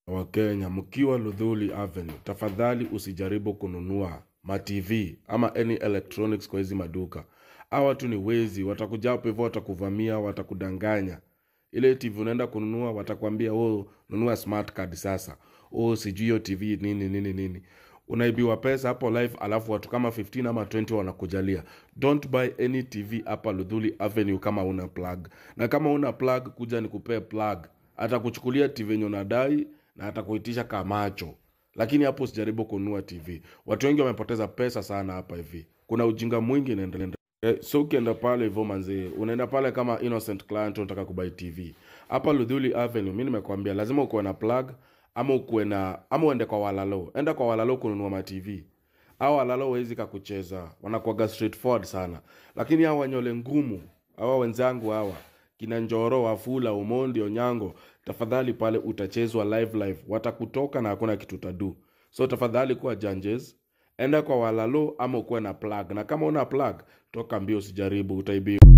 Wakenya, mkiwa Luthuli Avenue, tafadhali usijaribu kununua ma TV ama any electronics kwa hizi maduka. Hawa watu ni wezi, watakuja hapo hivyo, watakuvamia, watakudanganya. Ile TV unaenda kununua, watakwambia nunua smart card sasa. Sijui hiyo TV nini. Unaibiwa pesa hapo live, alafu watu kama 15 ama 20 wanakujalia. Don't buy any TV hapa Luthuli Avenue kama una plug. Na kama una plug, kuja nikupee plug. Atakuchukulia TV yenye unadai na atakuitisha kamacho. Lakini hapo usijaribu kununua TV. Watu wengi wamepoteza pesa sana hapa hivi. Kuna ujinga mwingi inaendelea. So ukienda pale hivyo manzi, unaenda pale kama innocent client unataka kubuy TV. Hapa Luthuli Avenue, mimi nimekwambia lazima uwe na plug ama uende kwa walalo. Enda kwa walalo kununua ma TV. Hao walalo wezi kukucheza. Wanakuwaga straightforward sana. Lakini hao wanyole ngumu, hawa wenzangu hawa, kina Njoro, Wafula, Umondi, Onyango, tafadhali pale utachezwa live. Watakutoka na hakuna kitu utadu. So tafadhali kuwa judges. Enda kwa walalo ama ukuwe na plug. Na kama una plug, toka mbio, usijaribu, utaibiwa.